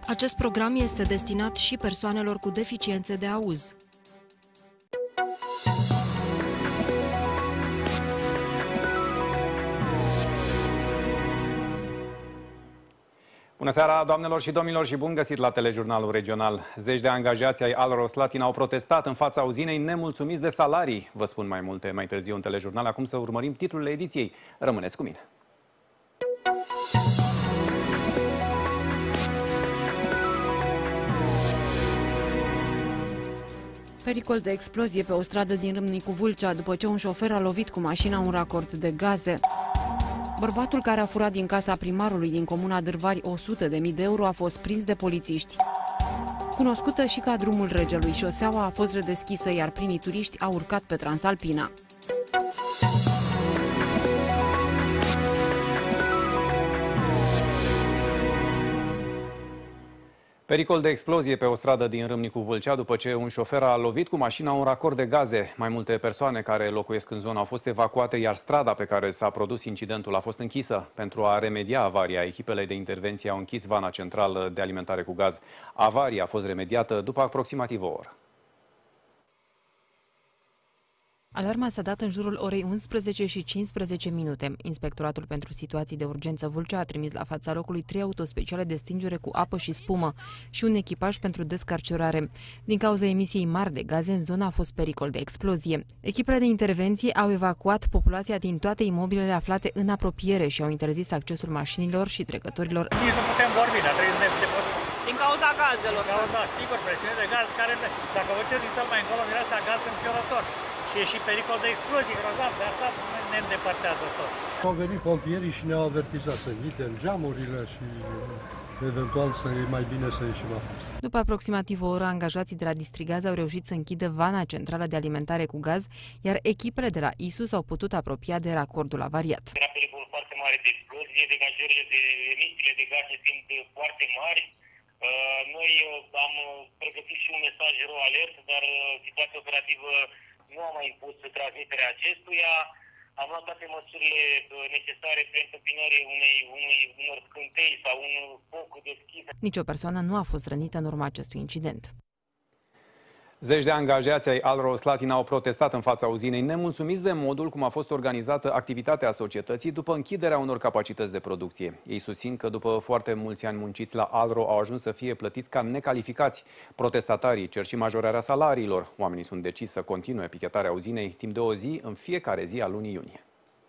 Acest program este destinat și persoanelor cu deficiențe de auz. Bună seara, doamnelor și domnilor, și bun găsit la Telejurnalul Regional. Zeci de angajați ai Alro Slatina au protestat în fața uzinei nemulțumiți de salarii. Vă spun mai multe mai târziu în Telejurnal. Acum să urmărim titlurile ediției. Rămâneți cu mine. Pericol de explozie pe o stradă din Râmnicu Vâlcea după ce un șofer a lovit cu mașina un racort de gaze. Bărbatul care a furat din casa primarului din comuna Dârvari 100.000 de euro a fost prins de polițiști. Cunoscută și ca drumul Regelui, șoseaua a fost redeschisă, iar primii turiști au urcat pe Transalpina. Pericol de explozie pe o stradă din Râmnicu Vâlcea după ce un șofer a lovit cu mașina un racort de gaze. Mai multe persoane care locuiesc în zonă au fost evacuate, iar strada pe care s-a produs incidentul a fost închisă. Pentru a remedia avaria, echipele de intervenție au închis vana centrală de alimentare cu gaz. Avaria a fost remediată după aproximativ o oră. Alarma s-a dat în jurul orei 11:15. Inspectoratul pentru situații de urgență Vâlcea a trimis la fața locului 3 autospeciale de stingere cu apă și spumă și un echipaj pentru descarcerare. Din cauza emisiei mari de gaze, în zona a fost pericol de explozie. Echipele de intervenție au evacuat populația din toate imobilele aflate în apropiere și au interzis accesul mașinilor și trecătorilor. Nici nu putem vorbi, dar trebuie să ne depărtăm. Din cauza gazelor. Din cauza, sigur, presiune de gaz care, dacă vă cer din țări mai încolo, mireasa gaz înfiorător. Și e și pericol de explozie grozav, de asta ne îndepărtează tot. Au venit pompierii și ne-au avertizat să închidem geamurile și eventual să e mai bine să ieșim afară. După aproximativ o oră, angajații de la Distrigaz au reușit să închidă vana centrală de alimentare cu gaz, iar echipele de la ISU s-au putut apropia de racordul avariat. Era pericol foarte mare de explozie, degajările de emisiile de gaze fiind foarte mari. Noi am pregătit și un mesaj ro alert, dar situația operativă nu am mai impus transmiterea acestuia. Am luat toate măsurile necesare pentru întâmpinarea unor scântei sau un foc deschis. Nici o persoană nu a fost rănită în urma acestui incident. Zeci de angajați ai Alro Slatina au protestat în fața uzinei, nemulțumiți de modul cum a fost organizată activitatea societății după închiderea unor capacități de producție. Ei susțin că după foarte mulți ani munciți la Alro au ajuns să fie plătiți ca necalificați. Protestatarii cer și majorarea salariilor. Oamenii sunt deciși să continue pichetarea uzinei timp de o zi în fiecare zi a lunii iunie.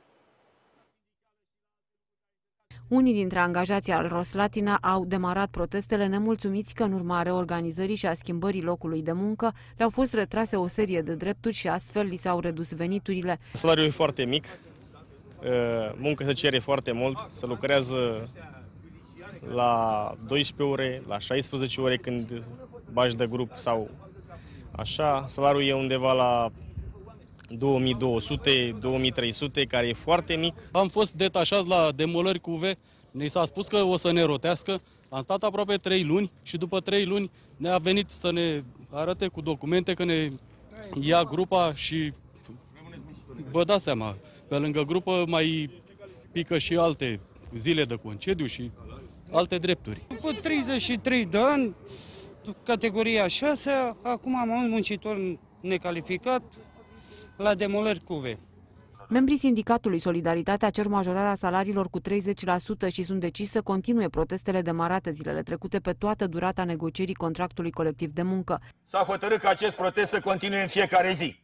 Unii dintre angajații Alro Slatina au demarat protestele nemulțumiți că în urma reorganizării și a schimbării locului de muncă le-au fost retrase o serie de drepturi și astfel li s-au redus veniturile. Salariul e foarte mic, muncă se cere foarte mult, se lucrează la 12 ore, la 16 ore când bagi de grup sau așa. Salariul e undeva la 2200, 2300, care e foarte mic. Am fost detașați la demolări cu UV, ne s-a spus că o să ne rotească. Am stat aproape 3 luni și după 3 luni ne-a venit să ne arate cu documente că ne ia grupa și vă dați seama, pe lângă grupă mai pică și alte zile de concediu și alte drepturi. Cu 33 de ani, categoria 6, acum am un muncitor necalificat la demolări cu UV. Membrii sindicatului Solidaritatea cer majorarea salariilor cu 30% și sunt deciși să continue protestele demarate zilele trecute pe toată durata negocierii contractului colectiv de muncă. S-a hotărât ca acest protest să continue în fiecare zi.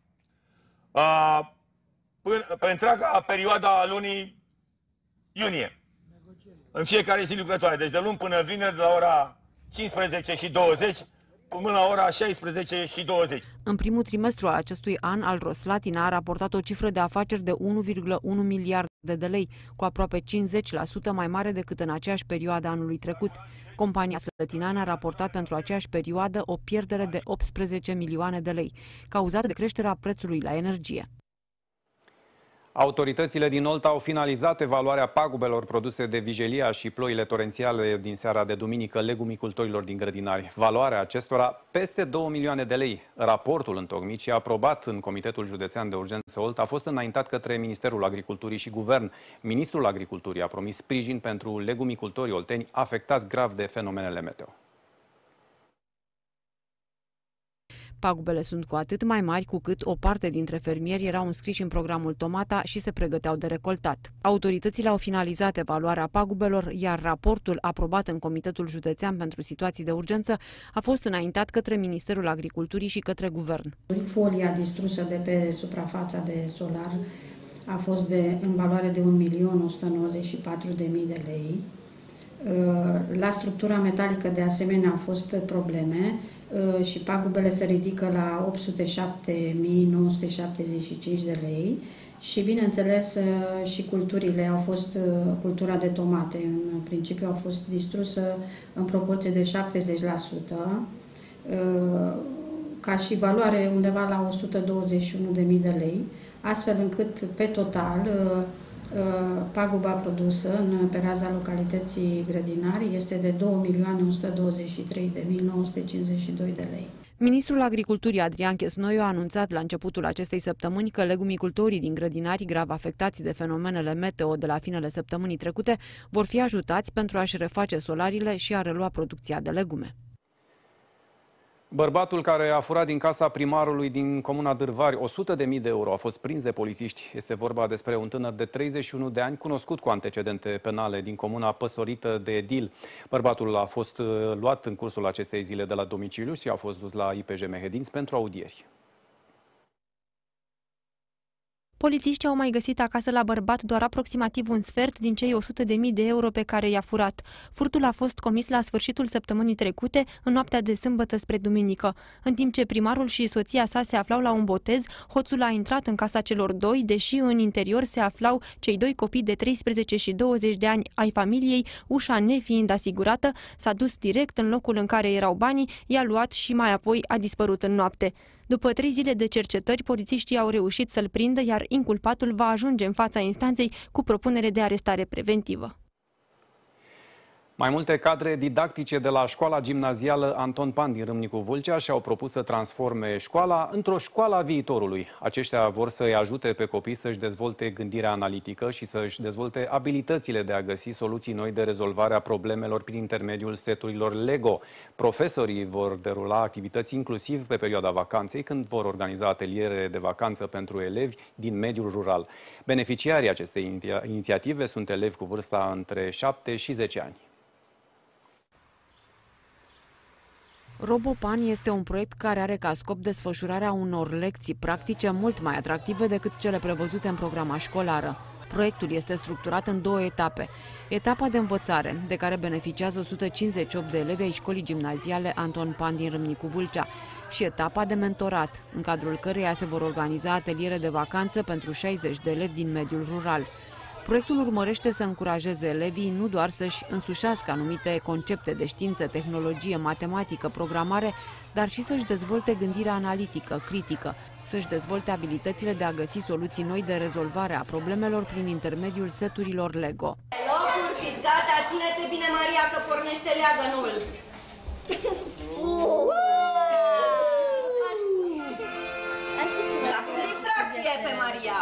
Pe întreaga perioada a lunii iunie. În fiecare zi lucrătoare. Deci de luni până vineri de la ora 15:20 până la ora 16:20. În primul trimestru al acestui an, Alro Slatina a raportat o cifră de afaceri de 1,1 miliarde de lei, cu aproape 50% mai mare decât în aceeași perioadă anului trecut. Compania slătineană a raportat pentru aceeași perioadă o pierdere de 18 milioane de lei, cauzată de creșterea prețului la energie. Autoritățile din Olta au finalizat evaluarea pagubelor produse de vijelia și ploile torențiale din seara de duminică legumicultorilor din grădinari. Valoarea acestora peste 2 milioane de lei. Raportul întocmit și aprobat în Comitetul Județean de Urgență Olta a fost înaintat către Ministerul Agriculturii și Guvern. Ministrul Agriculturii a promis sprijin pentru legumicultorii olteni afectați grav de fenomenele meteo. Pagubele sunt cu atât mai mari cu cât o parte dintre fermieri erau înscriși în programul Tomata și se pregăteau de recoltat. Autoritățile au finalizat evaluarea pagubelor, iar raportul aprobat în Comitetul Județean pentru Situații de Urgență a fost înaintat către Ministerul Agriculturii și către Guvern. Folia distrusă de pe suprafața de solar a fost în valoare de 1.194.000 de lei. La structura metalică de asemenea au fost probleme și pagubele se ridică la 807.975 de lei și bineînțeles și culturile au fost, cultura de tomate în principiu a fost distrusă în proporție de 70%, ca și valoare undeva la 121.000 de lei, astfel încât pe total paguba produsă pe raza localității Grădinari este de 2.123.952 de lei. Ministrul Agriculturii Adrian Chesnoiu a anunțat la începutul acestei săptămâni că legumicultorii din grădinari grav afectați de fenomenele meteo de la finele săptămânii trecute vor fi ajutați pentru a-și reface solariile și a relua producția de legume. Bărbatul care a furat din casa primarului din comuna Dârvari 100.000 de euro a fost prins de polițiști. Este vorba despre un tânăr de 31 de ani, cunoscut cu antecedente penale din comuna Păsorită de Edil. Bărbatul a fost luat în cursul acestei zile de la domiciliu și a fost dus la IPJ Mehedinți pentru audieri. Polițiștii au mai găsit acasă la bărbat doar aproximativ un sfert din cei 100.000 de euro pe care i-a furat. Furtul a fost comis la sfârșitul săptămânii trecute, în noaptea de sâmbătă spre duminică. În timp ce primarul și soția sa se aflau la un botez, hoțul a intrat în casa celor doi, deși în interior se aflau cei doi copii de 13 și 20 de ani ai familiei, ușa nefiind asigurată, s-a dus direct în locul în care erau banii, i-a luat și mai apoi a dispărut în noapte. După 3 zile de cercetări, polițiștii au reușit să-l prindă, iar inculpatul va ajunge în fața instanței cu propunere de arestare preventivă. Mai multe cadre didactice de la școala gimnazială Anton Pan din Râmnicu Vâlcea și-au propus să transforme școala într-o școală a viitorului. Aceștia vor să-i ajute pe copii să-și dezvolte gândirea analitică și să-și dezvolte abilitățile de a găsi soluții noi de rezolvare a problemelor prin intermediul seturilor Lego. Profesorii vor derula activități inclusiv pe perioada vacanței, când vor organiza ateliere de vacanță pentru elevi din mediul rural. Beneficiarii acestei inițiative sunt elevi cu vârsta între 7 și 10 ani. RoboPan este un proiect care are ca scop desfășurarea unor lecții practice mult mai atractive decât cele prevăzute în programa școlară. Proiectul este structurat în 2 etape. Etapa de învățare, de care beneficiază 158 de elevi ai școlii gimnaziale Anton Pan din Râmnicu Vâlcea, și etapa de mentorat, în cadrul căreia se vor organiza ateliere de vacanță pentru 60 de elevi din mediul rural. Proiectul urmărește să încurajeze elevii nu doar să-și însușească anumite concepte de știință, tehnologie, matematică, programare, dar și să-și dezvolte gândirea analitică, critică, să-și dezvolte abilitățile de a găsi soluții noi de rezolvare a problemelor prin intermediul seturilor Lego. Locuri, fiți gata, ține-te bine, Maria, că pornește leagănul! Și acum distracție pe Maria!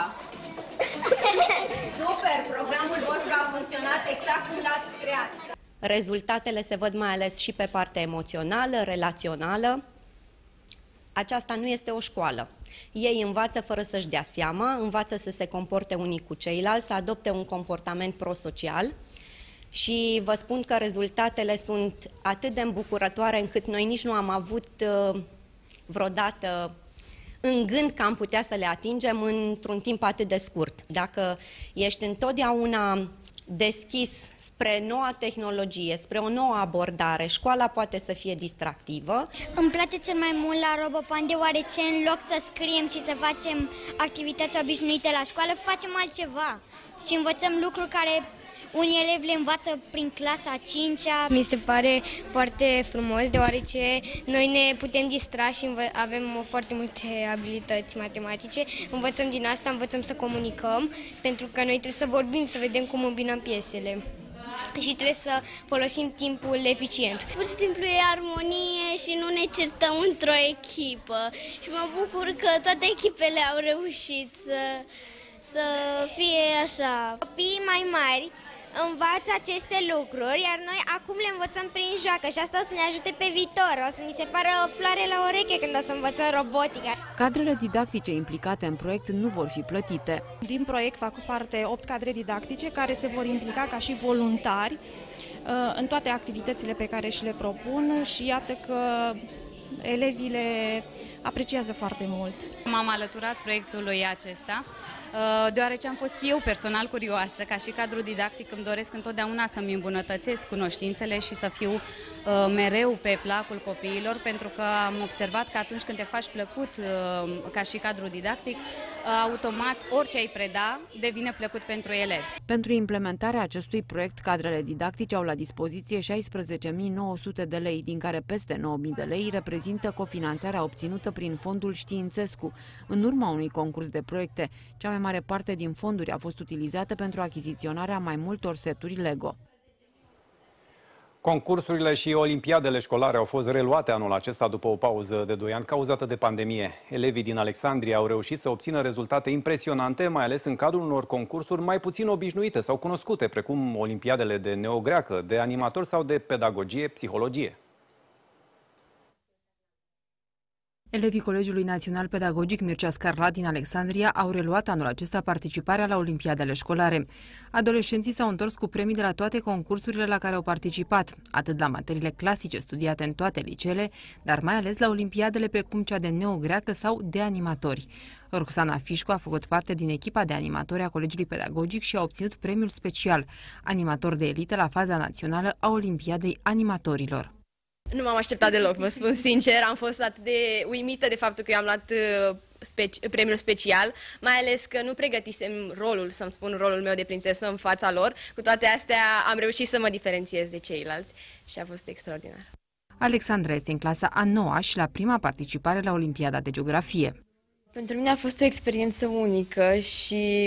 Super! Programul vostru a funcționat exact cum l-ați creat. Rezultatele se văd mai ales și pe partea emoțională, relațională. Aceasta nu este o școală. Ei învață fără să-și dea seama, învață să se comporte unii cu ceilalți, să adopte un comportament prosocial și vă spun că rezultatele sunt atât de îmbucurătoare încât noi nici nu am avut vreodată în gând că am putea să le atingem într-un timp atât de scurt. Dacă ești întotdeauna deschis spre noua tehnologie, spre o nouă abordare, școala poate să fie distractivă. Îmi place cel mai mult la RoboPan deoarece în loc să scriem și să facem activități obișnuite la școală, facem altceva și învățăm lucruri care unii elevi le învață prin clasa 5-a. Mi se pare foarte frumos, deoarece noi ne putem distra și avem foarte multe abilități matematice. Învățăm din asta, învățăm să comunicăm, pentru că noi trebuie să vorbim, să vedem cum îmbinăm piesele. Și trebuie să folosim timpul eficient. Pur și simplu e armonie și nu ne certăm într-o echipă. Și mă bucur că toate echipele au reușit să fie așa. Copiii mai mari învață aceste lucruri, iar noi acum le învățăm prin joacă și asta o să ne ajute pe viitor. O să ni se pară o floare la ureche când o să învățăm robotica. Cadrele didactice implicate în proiect nu vor fi plătite. Din proiect fac parte 8 cadre didactice care se vor implica ca și voluntari în toate activitățile pe care și le propun și iată că elevii le apreciază foarte mult. M-am alăturat proiectului acesta deoarece am fost eu personal curioasă, ca și cadru didactic îmi doresc întotdeauna să-mi îmbunătățesc cunoștințele și să fiu mereu pe placul copiilor, pentru că am observat că atunci când te faci plăcut ca și cadru didactic, automat orice ai preda devine plăcut pentru elevi. Pentru implementarea acestui proiect, cadrele didactice au la dispoziție 16.900 de lei, din care peste 9.000 de lei reprezintă cofinanțarea obținută prin Fondul Științescu, în urma unui concurs de proiecte. Cea mai mare parte din fonduri a fost utilizată pentru achiziționarea mai multor seturi Lego. Concursurile și olimpiadele școlare au fost reluate anul acesta după o pauză de 2 ani cauzată de pandemie. Elevii din Alexandria au reușit să obțină rezultate impresionante, mai ales în cadrul unor concursuri mai puțin obișnuite sau cunoscute, precum olimpiadele de neogreacă, de animator sau de pedagogie, psihologie. Elevii Colegiului Național Pedagogic Mircea Scarlat din Alexandria au reluat anul acesta participarea la olimpiadele școlare. Adolescenții s-au întors cu premii de la toate concursurile la care au participat, atât la materiile clasice studiate în toate liceele, dar mai ales la olimpiadele precum cea de neogreacă sau de animatori. Roxana Fișcu a făcut parte din echipa de animatori a Colegiului Pedagogic și a obținut premiul special, animator de elită la faza națională a Olimpiadei Animatorilor. Nu m-am așteptat deloc, vă spun sincer, am fost atât de uimită de faptul că eu am luat premiul special, mai ales că nu pregătisem rolul, să-mi spun rolul meu de prințesă în fața lor. Cu toate astea am reușit să mă diferențiez de ceilalți și a fost extraordinar. Alexandra este în clasa a 9-a și la prima participare la Olimpiada de Geografie. Pentru mine a fost o experiență unică și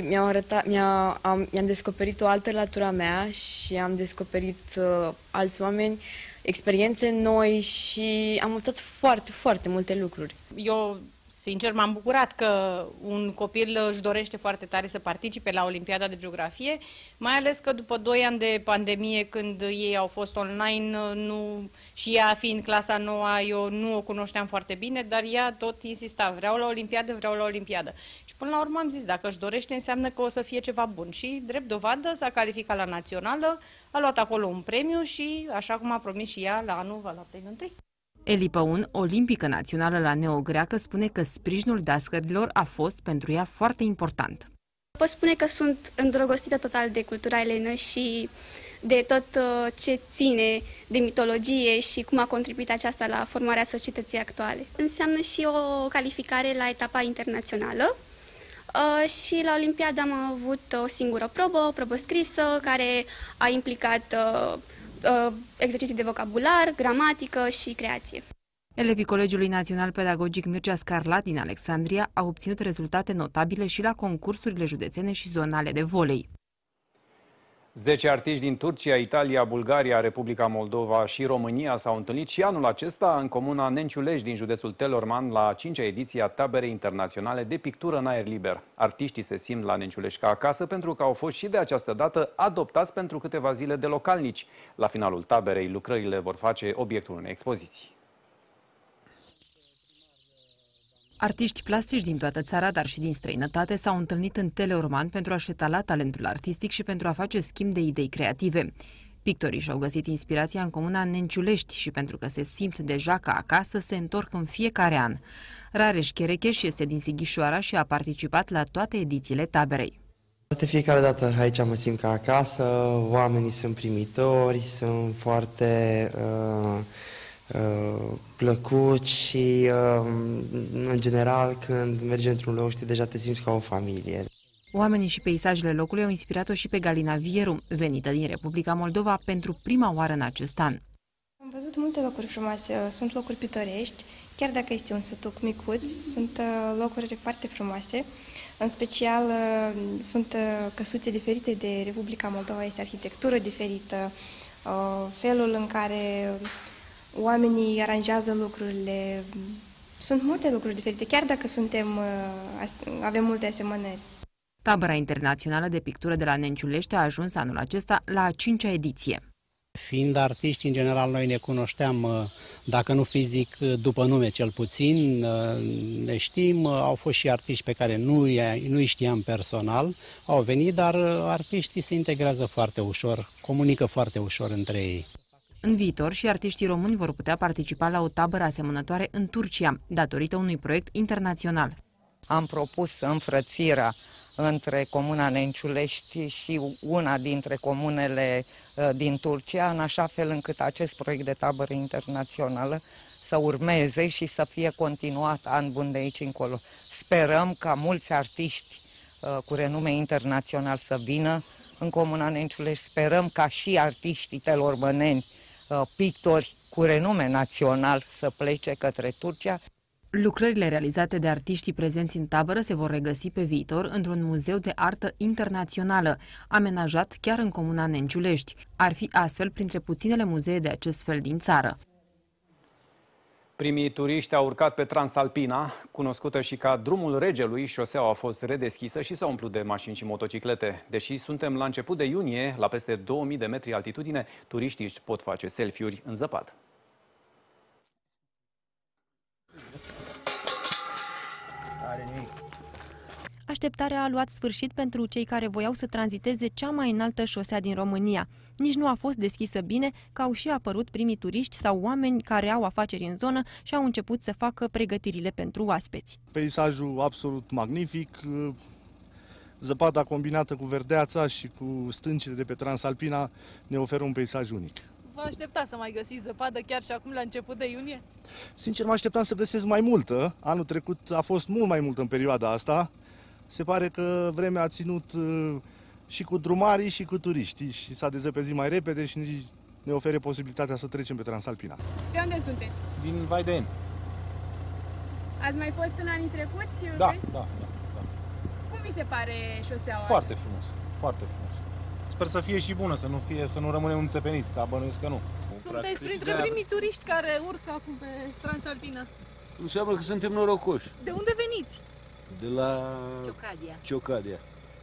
mi-am descoperit o altă latura mea și am descoperit alți oameni, experiențe noi și am învățat foarte, foarte multe lucruri. Eu, sincer, m-am bucurat că un copil își dorește foarte tare să participe la Olimpiada de Geografie, mai ales că după 2 ani de pandemie, când ei au fost online, și ea fiind clasa 9-a, eu nu o cunoșteam foarte bine, dar ea tot insista, vreau la Olimpiadă, vreau la Olimpiadă. Și până la urmă am zis, dacă își dorește, înseamnă că o să fie ceva bun. Și, drept dovadă, s-a calificat la națională, a luat acolo un premiu și, așa cum a promis și ea, la anul va lua premiul întâi. Eli Păun, olimpică națională la neogreacă, spune că sprijinul dascărilor a fost pentru ea foarte important. Pot spune că sunt îndrăgostită total de cultura elenă și de tot ce ține de mitologie și cum a contribuit aceasta la formarea societății actuale. Înseamnă și o calificare la etapa internațională și la Olimpiadă am avut o singură probă, o probă scrisă, care a implicat exerciții de vocabular, gramatică și creație. Elevii Colegiului Național Pedagogic Mircea Scarlat din Alexandria au obținut rezultate notabile și la concursurile județene și zonale de volei. 10 artiști din Turcia, Italia, Bulgaria, Republica Moldova și România s-au întâlnit și anul acesta în comuna Nenciulești din județul Teleorman la 5-a ediție a Taberei Internaționale de Pictură în Aer Liber. Artiștii se simt la Nenciulești ca acasă pentru că au fost și de această dată adoptați pentru câteva zile de localnici. La finalul taberei, lucrările vor face obiectul unei expoziții. Artiști plastici din toată țara, dar și din străinătate, s-au întâlnit în Teleorman pentru a-și etala talentul artistic și pentru a face schimb de idei creative. Pictorii și-au găsit inspirația în comuna Nenciulești și pentru că se simt deja ca acasă, se întorc în fiecare an. Rareș Cherecheș este din Sighișoara și a participat la toate edițiile taberei. De fiecare dată aici mă simt ca acasă, oamenii sunt primitori, sunt foarte plăcuți și în general când mergi într-un loc, știi, deja te simți ca o familie. Oamenii și peisajele locului au inspirat-o și pe Galina Vieru, venită din Republica Moldova pentru prima oară în acest an. Am văzut multe locuri frumoase, sunt locuri pitorești, chiar dacă este un sătuc micuț, sunt locuri foarte frumoase. În special sunt căsuțe diferite de Republica Moldova, este arhitectură diferită, felul în care oamenii aranjează lucrurile. Sunt multe lucruri diferite, chiar dacă avem multe asemănări. Tabăra internațională de pictură de la Nenciulești a ajuns anul acesta la a 5-a ediție. Fiind artiști, în general, noi ne cunoșteam, dacă nu fizic, după nume cel puțin, ne știm, au fost și artiști pe care nu-i știam personal, au venit, dar artiștii se integrează foarte ușor, comunică foarte ușor între ei. În viitor, și artiștii români vor putea participa la o tabără asemănătoare în Turcia, datorită unui proiect internațional. Am propus înfrățirea între comuna Nenciulești și una dintre comunele din Turcia, în așa fel încât acest proiect de tabără internațională să urmeze și să fie continuat an bun de aici încolo. Sperăm ca mulți artiști cu renume internațional să vină în comuna Nenciulești, sperăm ca și artiștii telormăneni, pictori cu renume național să plece către Turcia. Lucrările realizate de artiștii prezenți în tabără se vor regăsi pe viitor într-un muzeu de artă internațională, amenajat chiar în comuna Nenciulești. Ar fi astfel printre puținele muzee de acest fel din țară. Primii turiști au urcat pe Transalpina, cunoscută și ca Drumul Regelui. Șoseaua a fost redeschisă și s-a umplut de mașini și motociclete. Deși suntem la început de iunie, la peste 2000 de metri altitudine, turiștii își pot face selfie-uri în zăpadă. Așteptarea a luat sfârșit pentru cei care voiau să tranziteze cea mai înaltă șosea din România. Nici nu a fost deschisă bine, că au și apărut primii turiști sau oameni care au afaceri în zonă și au început să facă pregătirile pentru oaspeți. Peisajul absolut magnific, zăpada combinată cu verdeața și cu stâncile de pe Transalpina ne oferă un peisaj unic. Vă așteptați să mai găsiți zăpadă chiar și acum la început de iunie? Sincer, mă așteptam să găsesc mai multă. Anul trecut a fost mult mai mult în perioada asta. Se pare că vremea a ținut și cu drumarii și cu turiștii și s-a dezăpezit mai repede și ne oferă posibilitatea să trecem pe Transalpina. De unde sunteți? Din Vaiden. Ați mai fost în anii trecuți? Da. Cum vi se pare șoseaua? Foarte frumos, foarte frumos. Sper să fie și bună, să nu rămânem înțepeniți, dar bănuiesc că nu. Sunteți printre primii turiști care urcă acum pe Transalpina. Înseamnă că suntem norocoși. De unde veniți? De la Ciocadia.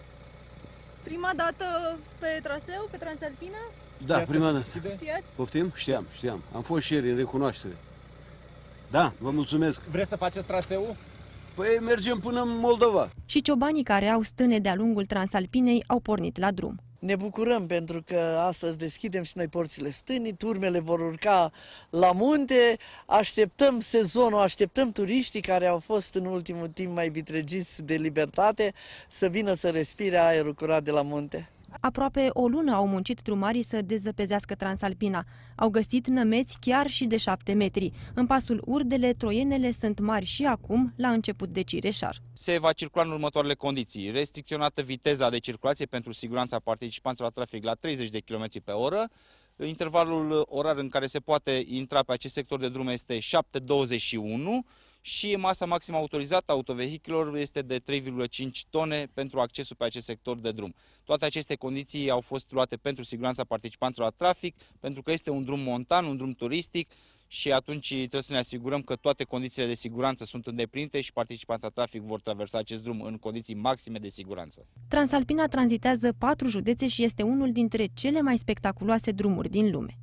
Prima dată pe traseu, pe Transalpina? Da, prima dată. Știați? Poftim? Știam. Am fost și ieri în recunoaștere. Da, vă mulțumesc. Vreți să faceți traseul? Păi mergem până în Moldova. Și ciobanii care au stâne de-a lungul Transalpinei au pornit la drum. Ne bucurăm pentru că astăzi deschidem și noi porțile stânii, turmele vor urca la munte, așteptăm sezonul, așteptăm turiștii care au fost în ultimul timp mai vitregiți de libertate să vină să respire aerul curat de la munte. Aproape o lună au muncit drumarii să dezăpezească Transalpina. Au găsit nămeți chiar și de 7 metri. În pasul Urdele, troienele sunt mari și acum, la început de Cireșar. Se va circula în următoarele condiții. Restricționată viteza de circulație pentru siguranța participanților la trafic la 30 de km pe oră. Intervalul orar în care se poate intra pe acest sector de drum este 7:21 și masa maximă autorizată a autovehiculelor este de 3,5 tone pentru accesul pe acest sector de drum. Toate aceste condiții au fost luate pentru siguranța participanților la trafic, pentru că este un drum montan, un drum turistic și atunci trebuie să ne asigurăm că toate condițiile de siguranță sunt îndeplinite și participanții la trafic vor traversa acest drum în condiții maxime de siguranță. Transalpina tranzitează 4 județe și este unul dintre cele mai spectaculoase drumuri din lume.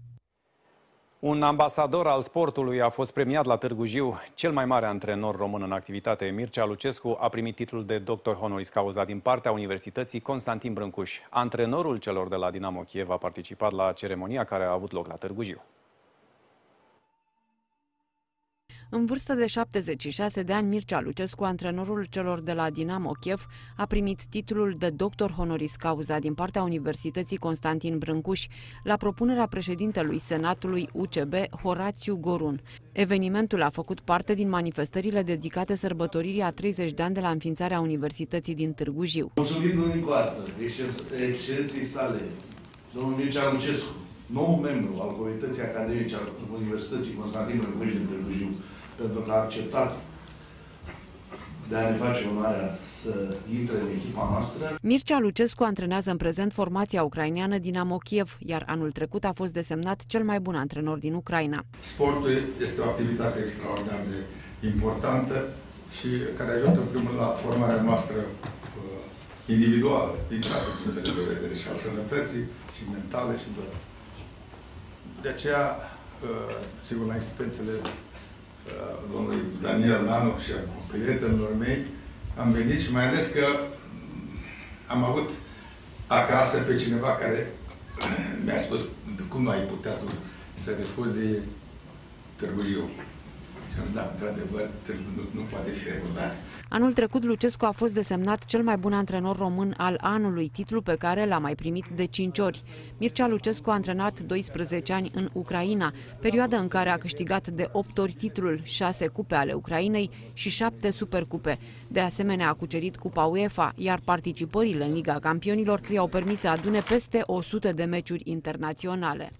Un ambasador al sportului a fost premiat la Târgu Jiu. Cel mai mare antrenor român în activitate, Mircea Lucescu, a primit titlul de doctor honoris causa din partea Universității Constantin Brâncuș. Antrenorul celor de la Dinamo Kiev a participat la ceremonia care a avut loc la Târgu Jiu. În vârstă de 76 de ani, Mircea Lucescu, antrenorul celor de la Dinamo Kiev, a primit titlul de doctor honoris causa din partea Universității Constantin Brâncuș, la propunerea președintelui Senatului UCB, Horațiu Gorun. Evenimentul a făcut parte din manifestările dedicate sărbătoririi a 30 de ani de la înființarea Universității din Târgu Jiu. Mulțumim încă o dată excelenței sale, domnul Mircea Lucescu, nou membru al Comunității Academice al Universității Constantin Brâncuș din Târgu Jiu, pentru că a acceptat de a ne face onoarea să intre în echipa noastră. Mircea Lucescu antrenează în prezent formația ucraineană Dinamo Kiev, iar anul trecut a fost desemnat cel mai bun antrenor din Ucraina. Sportul este o activitate extraordinar de importantă și care ajută în primul la formarea noastră individuală, din toate punctele de vedere, și al sănătății, și mentale, și doar. De aceea, sigur, la insistențele domnului Daniel Nanu și a prietenilor mei, am venit și mai ales că am avut acasă pe cineva care mi-a spus cum ai putea tu să refuzi Târgu Jiu. Și am zis, da, într-adevăr, nu poate fi refuzat. Anul trecut, Lucescu a fost desemnat cel mai bun antrenor român al anului, titlu pe care l-a mai primit de 5 ori. Mircea Lucescu a antrenat 12 ani în Ucraina, perioadă în care a câștigat de 8 ori titlul, 6 cupe ale Ucrainei și 7 supercupe. De asemenea, a cucerit Cupa UEFA, iar participările în Liga Campionilor i-au permis să adune peste 100 de meciuri internaționale.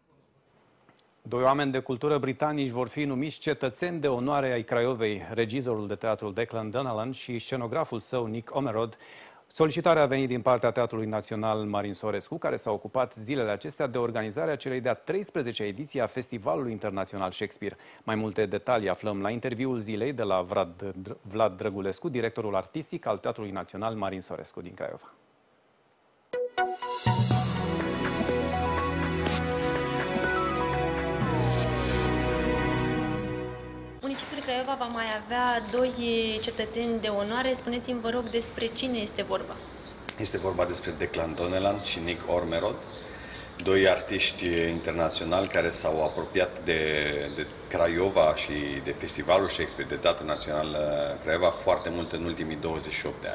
2 oameni de cultură britanici vor fi numiți cetățeni de onoare ai Craiovei, regizorul de teatru Declan Donnellan și scenograful său Nick Ormerod. Solicitarea a venit din partea Teatrului Național Marin Sorescu, care s-a ocupat zilele acestea de organizarea celei de-a 13-a ediție a Festivalului Internațional Shakespeare. Mai multe detalii aflăm la interviul zilei de la Vlad Drăgulescu, directorul artistic al Teatrului Național Marin Sorescu din Craiova. Municipiul Craiova va mai avea 2 cetățeni de onoare. Spuneți-mi, vă rog, despre cine este vorba? Este vorba despre Declan Donnellan și Nick Ormerod, 2 artiști internaționali care s-au apropiat de Craiova și de Festivalul Shakespeare de Teatru Național Craiova foarte mult în ultimii 28 de ani.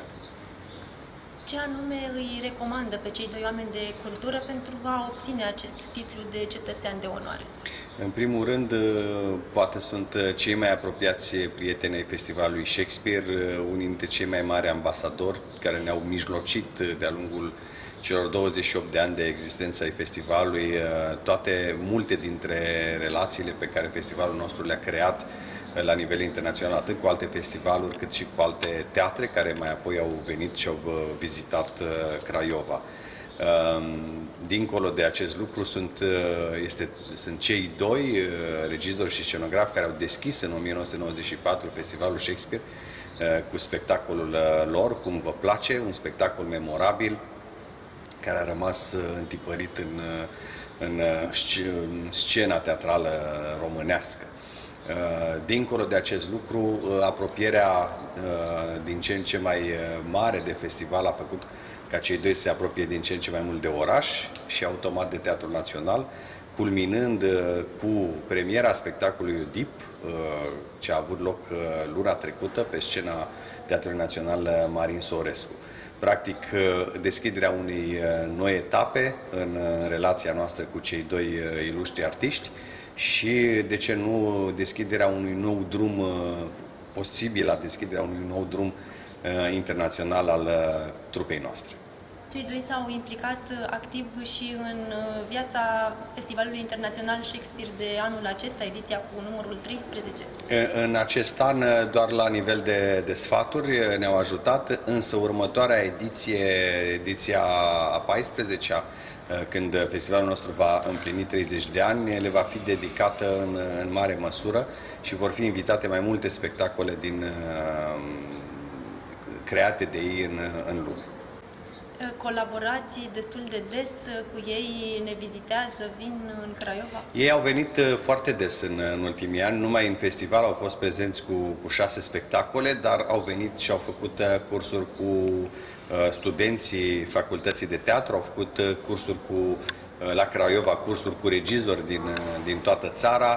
Ce anume îi recomandă pe cei 2 oameni de cultură pentru a obține acest titlu de cetățean de onoare? În primul rând, poate sunt cei mai apropiați prieteni ai Festivalului Shakespeare, unii dintre cei mai mari ambasadori care ne-au mijlocit de-a lungul celor 28 de ani de existență ai festivalului, multe dintre relațiile pe care festivalul nostru le-a creat la nivel internațional, atât cu alte festivaluri, cât și cu alte teatre care mai apoi au venit și au vizitat Craiova. Dincolo de acest lucru sunt cei 2 regizori și scenografi care au deschis în 1994 Festivalul Shakespeare cu spectacolul lor, Cum vă place, un spectacol memorabil care a rămas întipărit în scena teatrală românească. Dincolo de acest lucru, apropierea din ce în ce mai mare de festival a făcut ca cei 2 să se apropie din ce în ce mai mult de oraș și automat de Teatrul Național, culminând cu premiera spectacolului Oedip, ce a avut loc luna trecută pe scena Teatrului Național Marin Sorescu. Practic, deschiderea unei noi etape în relația noastră cu cei 2 ilustri artiști și, de ce nu, deschiderea unui nou drum, posibilă deschiderea unui nou drum internațional al trupei noastre. Cei 2 s-au implicat activ și în viața Festivalului Internațional Shakespeare de anul acesta, ediția cu numărul 13. În acest an, doar la nivel de sfaturi ne-au ajutat, însă următoarea ediția a 14-a, când festivalul nostru va împlini 30 de ani, le va fi dedicată în mare măsură și vor fi invitate mai multe spectacole create de ei în lume. Colaborați destul de des cu ei, ne vizitează, vin în Craiova? Ei au venit foarte des în ultimii ani, numai în festival au fost prezenți cu 6 spectacole, dar au venit și au făcut cursuri cu studenții facultății de teatru, au făcut cursuri la Craiova, cursuri cu regizori din toată țara,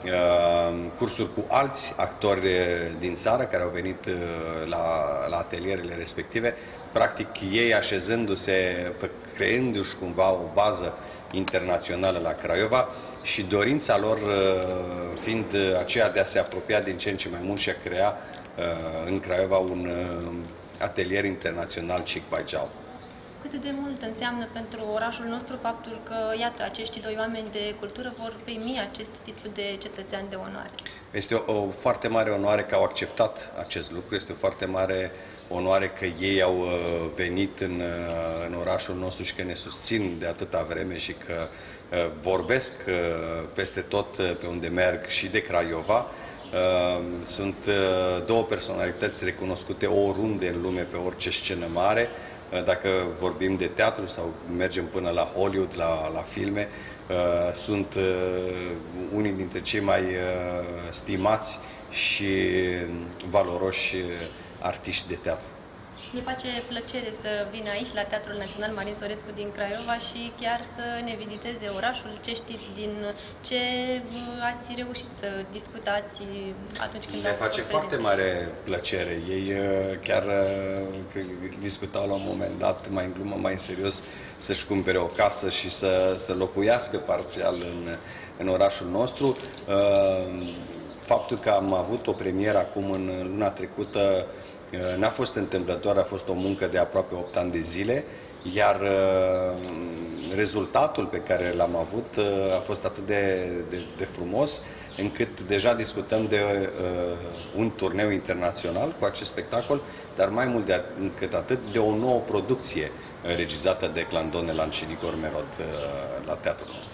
cursuri cu alți actori din țară care au venit la atelierele respective, practic ei așezându-se, creându-și cumva o bază internațională la Craiova și dorința lor fiind aceea de a se apropia din ce în ce mai mult și a crea în Craiova un atelier internațional Chic by Jowl. Cât de mult înseamnă pentru orașul nostru faptul că, iată, acești doi oameni de cultură vor primi acest titlu de cetățean de onoare? Este o foarte mare onoare că au acceptat acest lucru, este o foarte mare onoare că ei au venit în orașul nostru și că ne susțin de atâta vreme și că vorbesc peste tot pe unde merg și de Craiova. Sunt două personalități recunoscute oriunde în lume, pe orice scenă mare. Dacă vorbim de teatru sau mergem până la Hollywood, la filme, sunt unii dintre cei mai stimați și valoroși artiști de teatru. Ne face plăcere să vină aici, la Teatrul Național Marin Sorescu din Craiova și chiar să ne viziteze orașul. Ce știți din ce ați reușit să discutați atunci când ne face foarte mare plăcere. Ei chiar discutau la un moment dat, mai în glumă, mai în serios, să-și cumpere o casă și să locuiască parțial în orașul nostru. Faptul că am avut o premieră acum în luna trecută n-a fost întâmplător, a fost o muncă de aproape 8 ani de zile, iar rezultatul pe care l-am avut a fost atât de frumos, încât deja discutăm de un turneu internațional cu acest spectacol, dar mai mult decât atât, de o nouă producție regizată de Clandon Elan și Igor Merod la teatrul nostru.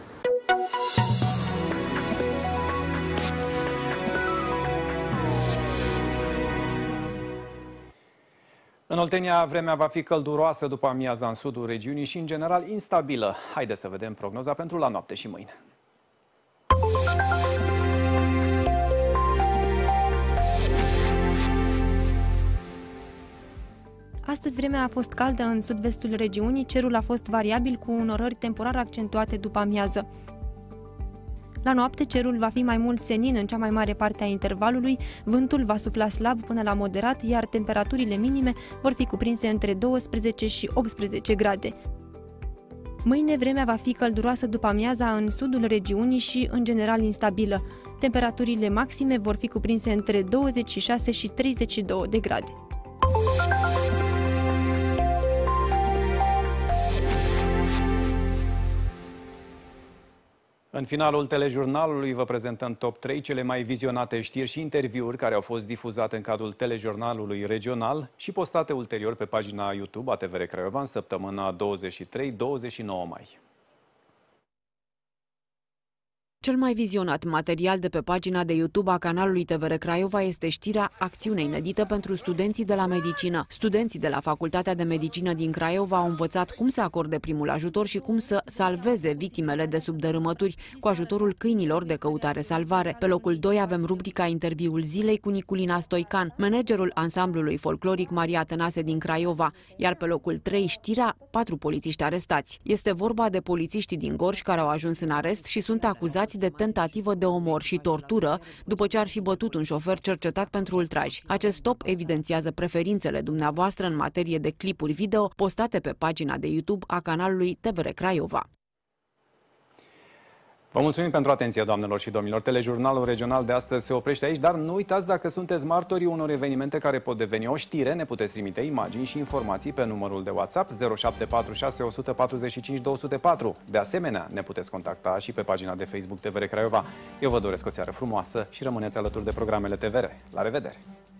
În Oltenia, vremea va fi călduroasă după amiaza în sudul regiunii și, în general, instabilă. Haideți să vedem prognoza pentru la noapte și mâine. Astăzi vremea a fost caldă în sud-vestul regiunii, cerul a fost variabil cu unorări temporar accentuate după amiază. La noapte, cerul va fi mai mult senin în cea mai mare parte a intervalului, vântul va sufla slab până la moderat, iar temperaturile minime vor fi cuprinse între 12 și 18 grade. Mâine, vremea va fi călduroasă după amiaza în sudul regiunii și, în general, instabilă. Temperaturile maxime vor fi cuprinse între 26 și 32 de grade. În finalul telejurnalului vă prezentăm top 3 cele mai vizionate știri și interviuri care au fost difuzate în cadrul telejurnalului regional și postate ulterior pe pagina YouTube a TVR Craiova în săptămâna 23-29 mai. Cel mai vizionat material de pe pagina de YouTube a canalului TVR Craiova este știrea Acțiune inedită pentru studenții de la medicină. Studenții de la Facultatea de Medicină din Craiova au învățat cum să acorde primul ajutor și cum să salveze victimele de subdărâmături cu ajutorul câinilor de căutare-salvare. Pe locul 2 avem rubrica Interviul zilei cu Niculina Stoican, managerul ansamblului folcloric Maria Tănase din Craiova, iar pe locul 3 știrea 4 polițiști arestați. Este vorba de polițiștii din Gorj care au ajuns în arest și sunt acuzați de tentativă de omor și tortură după ce ar fi bătut un șofer cercetat pentru ultraj. Acest top evidențiază preferințele dumneavoastră în materie de clipuri video postate pe pagina de YouTube a canalului TVR Craiova. Vă mulțumim pentru atenție, doamnelor și domnilor. Telejurnalul regional de astăzi se oprește aici, dar nu uitați, dacă sunteți martorii unor evenimente care pot deveni o știre, ne puteți trimite imagini și informații pe numărul de WhatsApp 0746 145 204. De asemenea, ne puteți contacta și pe pagina de Facebook TVR Craiova. Eu vă doresc o seară frumoasă și rămâneți alături de programele TVR. La revedere!